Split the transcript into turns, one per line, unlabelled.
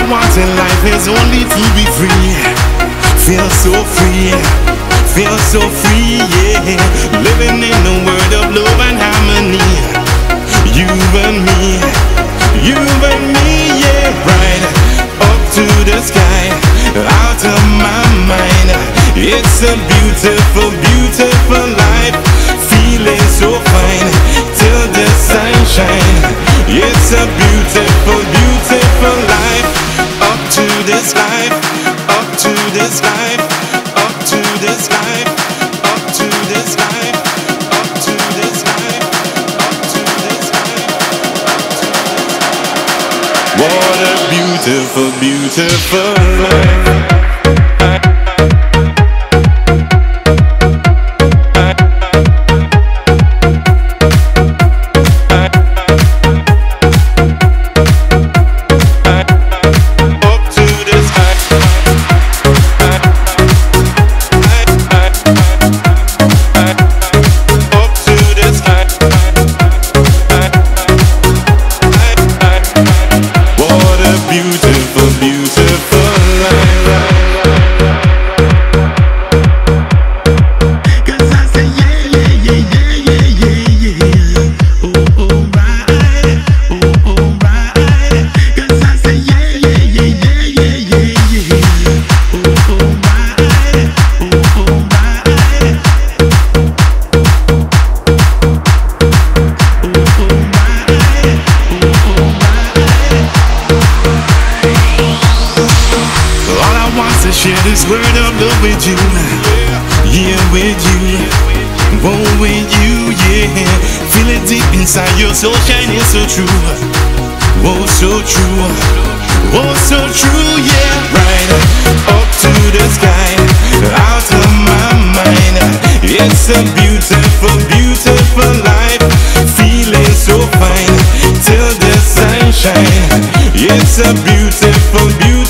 want in life is only to be free. Feel so free, feel so free, yeah. Living in a world of love and harmony. You and me, you and me, yeah. Right up to the sky, out of my mind. It's a beautiful, beautiful life. Feeling so fine till the sunshine. It's a beautiful, beautiful life. Up to this life, up to this life, up to this life, up to this life, up to this life, up to this life, up to this life. What a beautiful, beautiful life. Beautiful, beautiful life. 'Cause I say yeah, yeah, yeah, yeah, yeah, yeah, yeah. Oh, oh, right. Oh, oh, right. 'Cause I say yeah, yeah, yeah, yeah, yeah, yeah, yeah. Oh, oh, right. Oh, oh, right. Oh, oh, right. Oh, oh, right. All I want to share this word of love with you, yeah, with you, oh, with you, yeah. Feel it deep inside your soul, shining so true, oh, so true, oh, so true, yeah. Right up to the sky, out of my mind. It's a beautiful, beautiful life. Feeling so fine till the sunshine. It's a beautiful, beautiful